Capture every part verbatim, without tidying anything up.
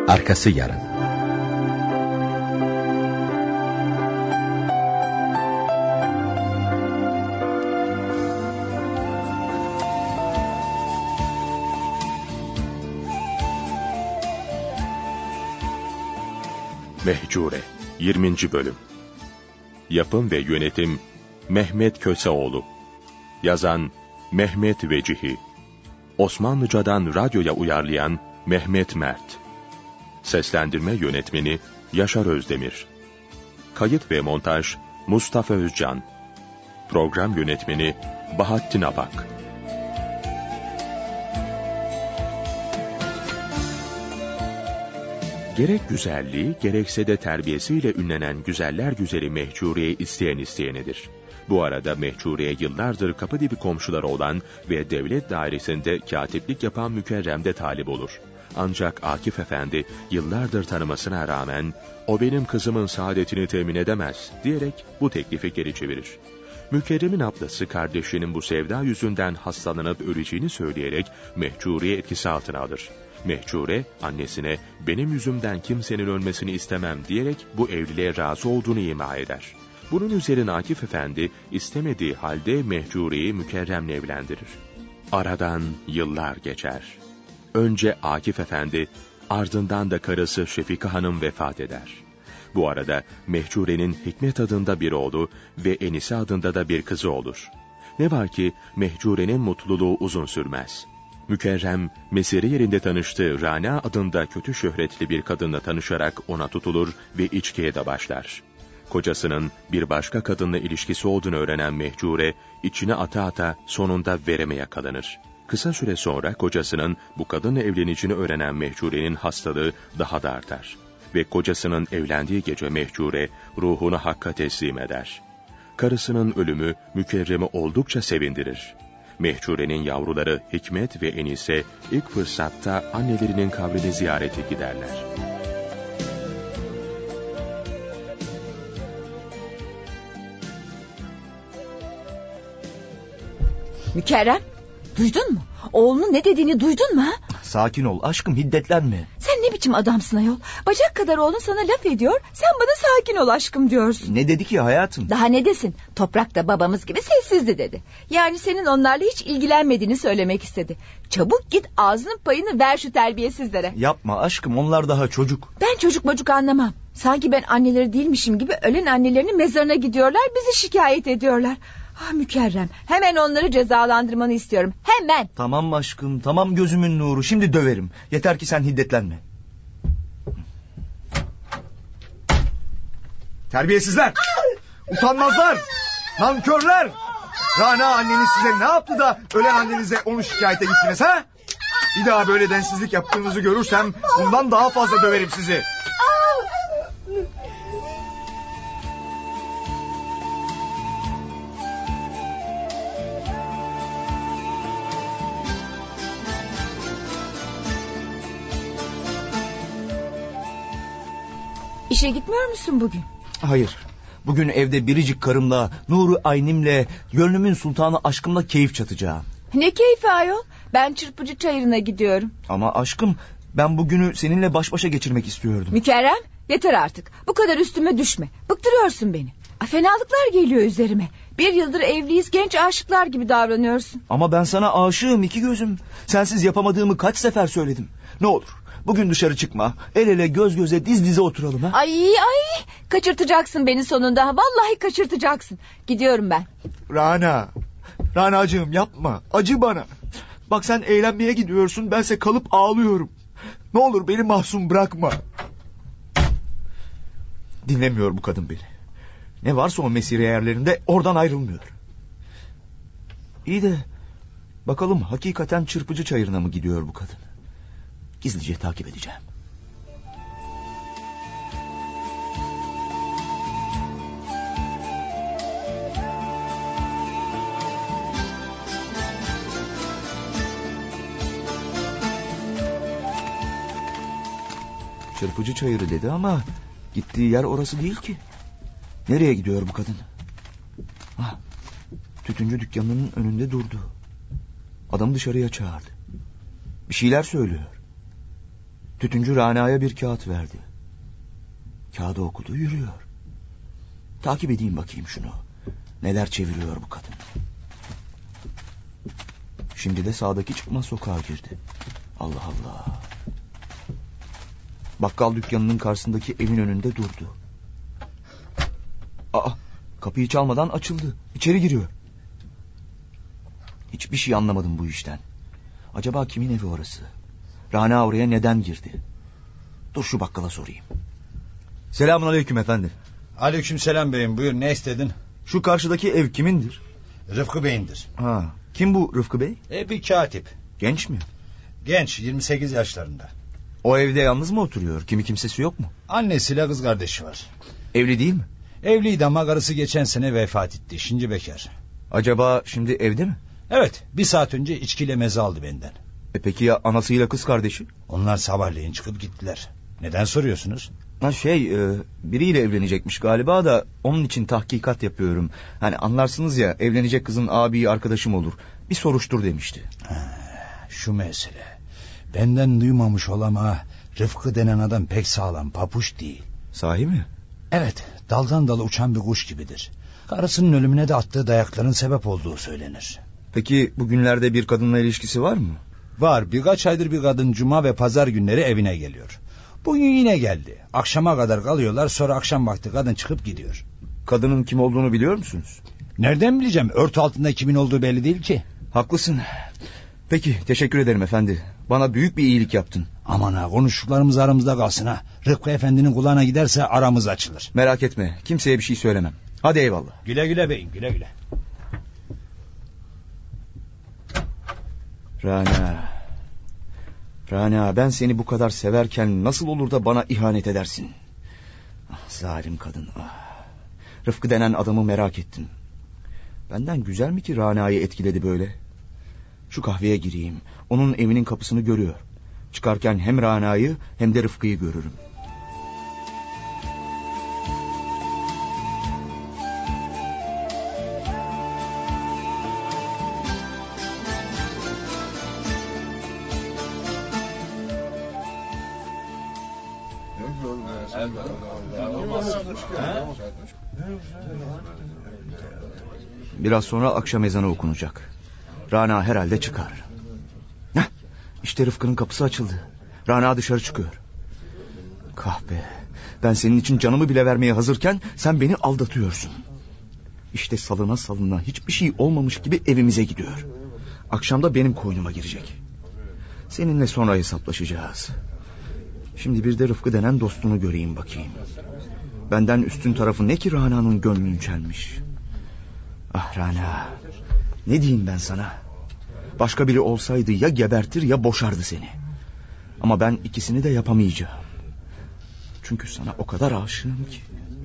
Arkası yarın. Mehcure yirminci Bölüm. Yapım ve yönetim Mehmet Köseoğlu. Yazan Mehmet Vecihi. Osmanlıcadan radyoya uyarlayan Mehmet Mert. Seslendirme yönetmeni Yaşar Özdemir. Kayıt ve montaj Mustafa Özcan. Program yönetmeni Bahattin Apak. Gerek güzelliği, gerekse de terbiyesiyle ünlenen güzeller güzeli Mehcure'yi isteyen isteyenedir. Bu arada Mehcure'ye yıllardır kapı dibi komşuları olan ve devlet dairesinde katiplik yapan Mükerrem de talip olur. Ancak Akif Efendi yıllardır tanımasına rağmen "O benim kızımın saadetini temin edemez" diyerek bu teklifi geri çevirir. Mükerrem'in ablası kardeşinin bu sevda yüzünden hastalanıp öleceğini söyleyerek Mehcure'yi etkisi altına alır. Mehcure annesine "Benim yüzümden kimsenin ölmesini istemem" diyerek bu evliliğe razı olduğunu ima eder. Bunun üzerine Akif Efendi istemediği halde Mehcure'yi Mükerrem'le evlendirir. Aradan yıllar geçer. Önce Akif Efendi, ardından da karısı Şefika Hanım vefat eder. Bu arada Mehcure'nin Hikmet adında bir oğlu ve Enise adında da bir kızı olur. Ne var ki Mehcure'nin mutluluğu uzun sürmez. Mükerrem, mesire yerinde tanıştığı Rana adında kötü şöhretli bir kadınla tanışarak ona tutulur ve içkiye de başlar. Kocasının bir başka kadınla ilişkisi olduğunu öğrenen Mehcure, içine ata ata sonunda vereme yakalanır. Kısa süre sonra kocasının bu kadınla evleneceğini öğrenen Mehcure'nin hastalığı daha da artar. Ve kocasının evlendiği gece Mehcure ruhunu Hakk'a teslim eder. Karısının ölümü Mükerrem'i oldukça sevindirir. Mehcure'nin yavruları Hikmet ve Enise ilk fırsatta annelerinin kabrini ziyarete giderler. Mükerrem, duydun mu? Oğlunun ne dediğini duydun mu? Ha? Sakin ol aşkım, hiddetlenme. Sen ne biçim adamsın ayol? Bacak kadar oğlun sana laf ediyor, sen bana sakin ol aşkım diyorsun. Ne dedi ki hayatım? Daha ne desin? Toprak da babamız gibi sessizdi dedi. Yani senin onlarla hiç ilgilenmediğini söylemek istedi. Çabuk git ağzının payını ver şu terbiyesizlere. Yapma aşkım, onlar daha çocuk. Ben çocuk mocuk anlamam. Sanki ben anneleri değilmişim gibi ölen annelerinin mezarına gidiyorlar, bizi şikayet ediyorlar. Ah Mükerrem, hemen onları cezalandırmanı istiyorum, hemen. Tamam aşkım, tamam gözümün nuru, şimdi döverim. Yeter ki sen hiddetlenme. Terbiyesizler! Utanmazlar! Nankörler! Rana anneniz size ne yaptı da ölen annenize onu şikayete gittiniz ha? Bir daha böyle densizlik yaptığınızı görürsem bundan daha fazla döverim sizi. İşe gitmiyor musun bugün? Hayır. Bugün evde biricik karımla, nuru aynimle, gönlümün sultanı aşkımla keyif çatacağım. Ne keyfi ayol? Ben çırpıcı çayırına gidiyorum. Ama aşkım, ben bugünü seninle baş başa geçirmek istiyordum. Mükerrem, yeter artık. Bu kadar üstüme düşme. Bıktırıyorsun beni. Fenalıklar geliyor üzerime. Bir yıldır evliyiz, genç aşıklar gibi davranıyorsun. Ama ben sana aşığım iki gözüm. Sensiz yapamadığımı kaç sefer söyledim. Ne olur bugün dışarı çıkma. El ele göz göze diz dize oturalım ha. Ay ay, kaçırtacaksın beni sonunda. Vallahi kaçırtacaksın. Gidiyorum ben. Rana, Ranacığım yapma. Acı bana. Bak sen eğlenmeye gidiyorsun, bense kalıp ağlıyorum. Ne olur beni mahzun bırakma. Dinlemiyor bu kadın beni. Ne varsa o mesire yerlerinde oradan ayrılmıyor. İyi de bakalım hakikaten çırpıcı çayırına mı gidiyor bu kadın? Gizlice takip edeceğim. Çırpıcı çayırı dedi ama gittiği yer orası değil ki. Nereye gidiyor bu kadın? Ah, tütüncü dükkanının önünde durdu. Adamı dışarıya çağırdı. Bir şeyler söylüyor. Tütüncü Rana'ya bir kağıt verdi. Kağıdı okudu, yürüyor. Takip edeyim bakayım şunu. Neler çeviriyor bu kadın. Şimdi de sağdaki çıkmaz sokağa girdi. Allah Allah. Bakkal dükkanının karşısındaki evin önünde durdu. Aa, kapıyı çalmadan açıldı. İçeri giriyor. Hiçbir şey anlamadım bu işten. Acaba kimin evi orası? Rana oraya neden girdi? Dur şu bakkala sorayım. Selamun aleyküm efendi. Aleyküm selam beyim, buyur, ne istedin? Şu karşıdaki ev kimindir? Rıfkı Bey'indir. Ha, kim bu Rıfkı Bey? E, bir katip. Genç mi? Genç, yirmi sekiz yaşlarında. O evde yalnız mı oturuyor? Kimi kimsesi yok mu? Annesiyle kız kardeşi var. Evli değil mi? Evliydi ama karısı geçen sene vefat etti. Şimdi bekar. Acaba şimdi evde mi? Evet, bir saat önce içkiyle meze aldı benden. E peki ya anasıyla kız kardeşi? Onlar sabahleyin çıkıp gittiler. Neden soruyorsunuz? Ha şey, e, biriyle evlenecekmiş galiba da onun için tahkikat yapıyorum. Hani anlarsınız ya, evlenecek kızın abi arkadaşım olur. Bir soruştur demişti. Ha, şu mesele. Benden duymamış ol ama Rıfkı denen adam pek sağlam, papuç değil. Sahi mi? Evet, daldan dala uçan bir kuş gibidir. Karısının ölümüne de attığı dayakların sebep olduğu söylenir. Peki bugünlerde bir kadınla ilişkisi var mı? Var, birkaç aydır bir kadın cuma ve pazar günleri evine geliyor. Bugün yine geldi. Akşama kadar kalıyorlar, sonra akşam vakti kadın çıkıp gidiyor. Kadının kim olduğunu biliyor musunuz? Nereden bileceğim, örtü altında kimin olduğu belli değil ki. Haklısın. Peki, teşekkür ederim efendi. Bana büyük bir iyilik yaptın. Aman ha, konuştuklarımız aramızda kalsın ha. Rıfkı efendinin kulağına giderse aramız açılır. Merak etme, kimseye bir şey söylemem. Hadi eyvallah. Güle güle beyim, güle güle. Rana. Rana, ben seni bu kadar severken nasıl olur da bana ihanet edersin? Ah, zalim kadın. Ah. Rıfkı denen adamı merak ettim. Benden güzel mi ki Rana'yı etkiledi böyle? Şu kahveye gireyim. Onun evinin kapısını görüyor. Çıkarken hem Rana'yı hem de Rıfkı'yı görürüm. Biraz sonra akşam ezanı okunacak. Rana herhalde çıkar. Heh, işte Rıfkı'nın kapısı açıldı. Rana dışarı çıkıyor. Kahpe, ben senin için canımı bile vermeye hazırken sen beni aldatıyorsun. İşte salına salına hiçbir şey olmamış gibi evimize gidiyor. Akşam da benim koynuma girecek. Seninle sonra hesaplaşacağız. Şimdi bir de Rıfkı denen dostunu göreyim bakayım. Benden üstün tarafı ne ki Rana'nın gönlünü çelmiş. Ah Rana, ne diyeyim ben sana? Başka biri olsaydı ya gebertir ya boşardı seni. Ama ben ikisini de yapamayacağım. Çünkü sana o kadar aşığım ki.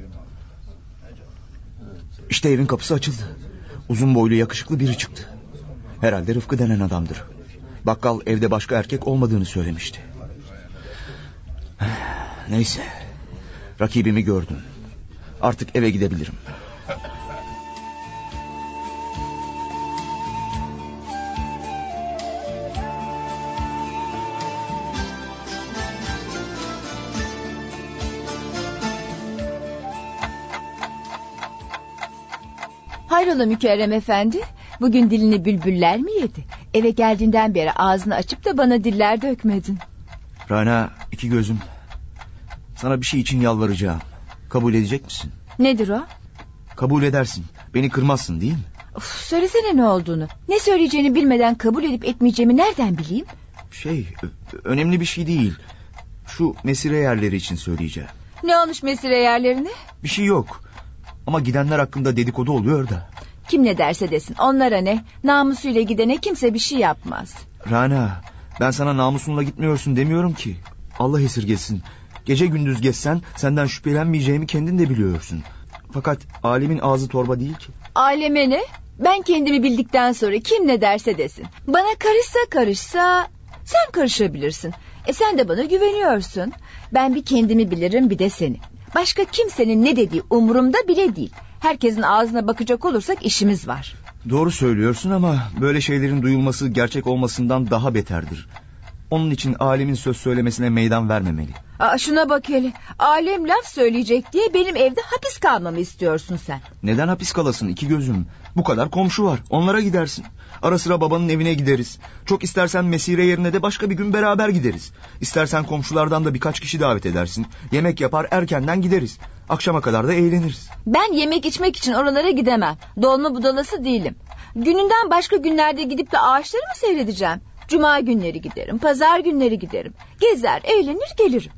İşte evin kapısı açıldı. Uzun boylu yakışıklı biri çıktı. Herhalde Rıfkı denen adamdır. Bakkal evde başka erkek olmadığını söylemişti. Neyse, rakibimi gördüm. Artık eve gidebilirim. Hayrola Mükerrem efendi? Bugün dilini bülbüller mi yedi? Eve geldiğinden beri ağzını açıp da bana diller dökmedin. Rana, iki gözüm. Sana bir şey için yalvaracağım. Kabul edecek misin? Nedir o? Kabul edersin. Beni kırmazsın değil mi? Of, söylesene ne olduğunu. Ne söyleyeceğini bilmeden kabul edip etmeyeceğimi nereden bileyim? Şey, önemli bir şey değil. Şu mesire yerleri için söyleyeceğim. Ne olmuş mesire yerlerine? Bir şey yok. Ama gidenler hakkında dedikodu oluyor da. Kim ne derse desin, onlara ne? Namusuyla gidene kimse bir şey yapmaz. Rana, ben sana namusunla gitmiyorsun demiyorum ki. Allah esirgesin. Gece gündüz gezsen senden şüphelenmeyeceğimi kendin de biliyorsun. Fakat alemin ağzı torba değil ki. Aleme ne? Ben kendimi bildikten sonra kim ne derse desin. Bana karışsa karışsa sen karışabilirsin. E sen de bana güveniyorsun. Ben bir kendimi bilirim, bir de seni. Başka kimsenin ne dediği umurumda bile değil. Herkesin ağzına bakacak olursak işimiz var. Doğru söylüyorsun ama böyle şeylerin duyulması gerçek olmasından daha beterdir. Onun için alemin söz söylemesine meydan vermemeli. Aa, şuna bak hele. Alem laf söyleyecek diye benim evde hapis kalmamı istiyorsun sen. Neden hapis kalasın iki gözüm? Bu kadar komşu var. Onlara gidersin. Ara sıra babanın evine gideriz. Çok istersen mesire yerine de başka bir gün beraber gideriz. İstersen komşulardan da birkaç kişi davet edersin. Yemek yapar erkenden gideriz. Akşama kadar da eğleniriz. Ben yemek içmek için oralara gidemem. Dolma budalası değilim. Gününden başka günlerde gidip de ağaçları mı seyredeceğim? Cuma günleri giderim, pazar günleri giderim. Gezer, eğlenir gelirim.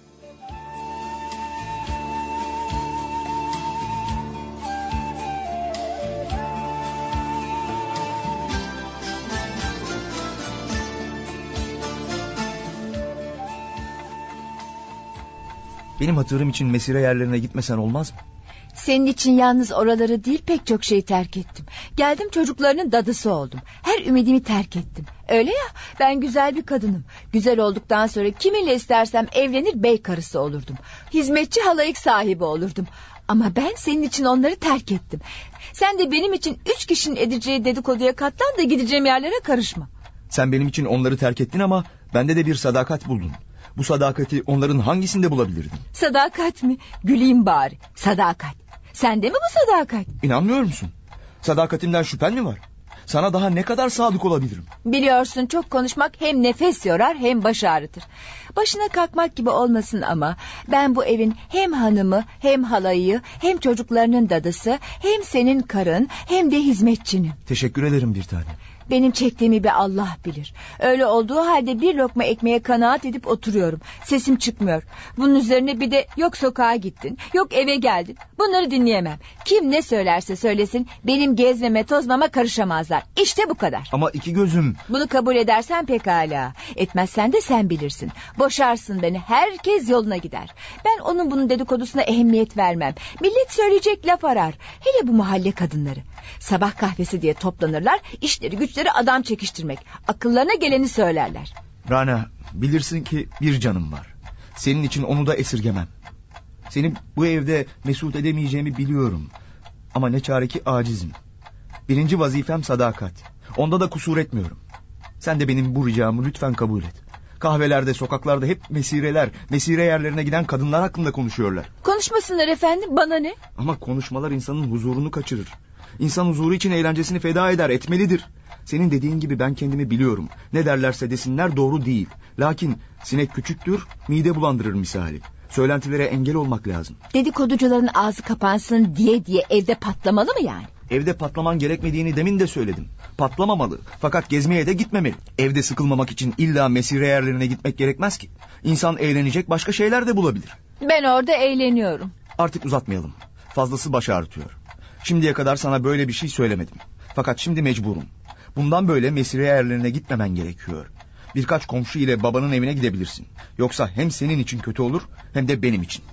Benim hatırım için mesire yerlerine gitmesen olmaz mı? Senin için yalnız oraları değil pek çok şey terk ettim. Geldim çocuklarının dadısı oldum. Her ümidimi terk ettim. Öyle ya, ben güzel bir kadınım. Güzel olduktan sonra kiminle istersem evlenir bey karısı olurdum. Hizmetçi halayık sahibi olurdum. Ama ben senin için onları terk ettim. Sen de benim için üç kişinin edeceği dedikoduya katlan da gideceğim yerlere karışma. Sen benim için onları terk ettin ama bende de bir sadakat buldun. Bu sadakati onların hangisinde bulabilirdin? Sadakat mi? Güleyim bari. Sadakat. Sende mi bu sadakat? İnanmıyor musun? Sadakatimden şüphen mi var? Sana daha ne kadar sadık olabilirim? Biliyorsun çok konuşmak hem nefes yorar hem baş ağrıtır. Başına kalkmak gibi olmasın ama ben bu evin hem hanımı hem halayı hem çocuklarının dadısı hem senin karın hem de hizmetçinim. Teşekkür ederim bir tane. Benim çektiğimi bir Allah bilir. Öyle olduğu halde bir lokma ekmeğe kanaat edip oturuyorum. Sesim çıkmıyor. Bunun üzerine bir de yok sokağa gittin, yok eve geldin. Bunları dinleyemem. Kim ne söylerse söylesin benim gezmeme tozmama karışamazlar. İşte bu kadar. Ama iki gözüm. Bunu kabul edersen pekala. Etmezsen de sen bilirsin. Boşarsın beni, herkes yoluna gider. Ben onun bunun dedikodusuna ehemmiyet vermem. Millet söyleyecek laf arar. Hele bu mahalle kadınları. Sabah kahvesi diye toplanırlar. İşleri güçleri adam çekiştirmek. Akıllarına geleni söylerler. Rana, bilirsin ki bir canım var. Senin için onu da esirgemem. Seni bu evde mesut edemeyeceğimi biliyorum. Ama ne çare ki acizim. Birinci vazifem sadakat. Onda da kusur etmiyorum. Sen de benim bu ricamı lütfen kabul et. Kahvelerde, sokaklarda hep mesireler, mesire yerlerine giden kadınlar hakkında konuşuyorlar. Konuşmasınlar efendim, bana ne? Ama konuşmalar insanın huzurunu kaçırır. İnsan huzuru için eğlencesini feda eder, etmelidir. Senin dediğin gibi ben kendimi biliyorum. Ne derlerse desinler doğru değil. Lakin sinek küçüktür, mide bulandırır misali. Söylentilere engel olmak lazım. Dedikoducuların ağzı kapansın diye diye evde patlamalı mı yani? Evde patlaman gerekmediğini demin de söyledim. Patlamamalı, fakat gezmeye de gitmemeli. Evde sıkılmamak için illa mesire yerlerine gitmek gerekmez ki. İnsan eğlenecek başka şeyler de bulabilir. Ben orada eğleniyorum. Artık uzatmayalım. Fazlası baş ağrıtıyor. Şimdiye kadar sana böyle bir şey söylemedim. Fakat şimdi mecburum. Bundan böyle mesire yerlerine gitmemen gerekiyor. Birkaç komşu ile babanın evine gidebilirsin. Yoksa hem senin için kötü olur hem de benim için.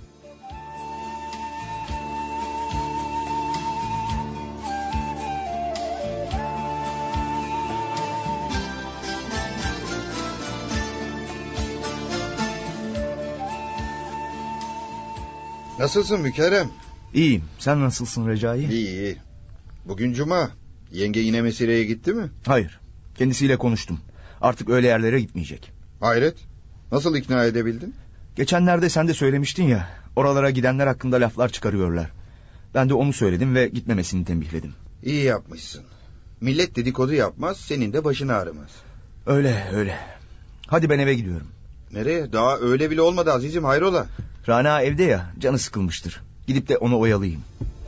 Nasılsın Mükerrem? İyiyim. Sen nasılsın Recai? İyi iyi. Bugün cuma. Yenge yine mesireye gitti mi? Hayır. Kendisiyle konuştum. Artık öyle yerlere gitmeyecek. Hayret. Nasıl ikna edebildin? Geçenlerde sen de söylemiştin ya. Oralara gidenler hakkında laflar çıkarıyorlar. Ben de onu söyledim ve gitmemesini tembihledim. İyi yapmışsın. Millet dedikodu yapmaz, senin de başını ağrımaz. Öyle öyle. Hadi ben eve gidiyorum. Nereye? Daha öyle bile olmadı azizim, hayrola? Rana evde ya, canı sıkılmıştır. Gidip de onu oyalayayım.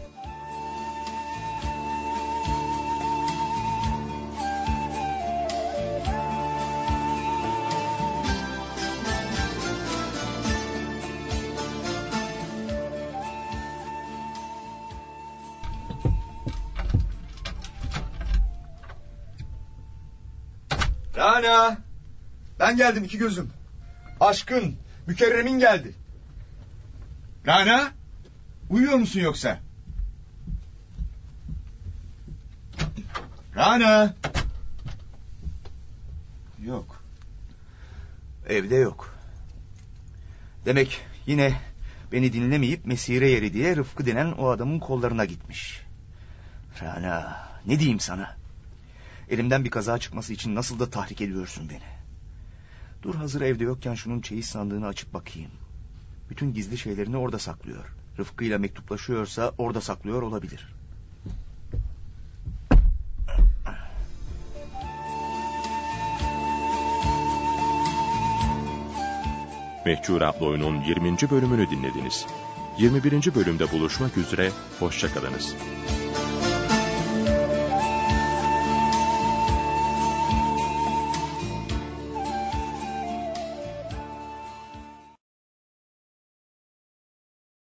Rana, ben geldim iki gözüm. Aşkın, Mükerrem'in geldi. Rana, uyuyor musun yoksa? Rana. Yok. Evde yok. Demek yine beni dinlemeyip mesire yeri diye Rıfkı denen o adamın kollarına gitmiş. Rana, ne diyeyim sana? Elimden bir kaza çıkması için nasıl da tahrik ediyorsun beni. Dur hazır evde yokken şunun çeyiz sandığını açıp bakayım. Bütün gizli şeylerini orada saklıyor. Rıfkı ile mektuplaşıyorsa orada saklıyor olabilir. Mehcure adlı oyunun yirminci bölümünü dinlediniz. yirmi birinci bölümde buluşmak üzere, hoşça kalınız.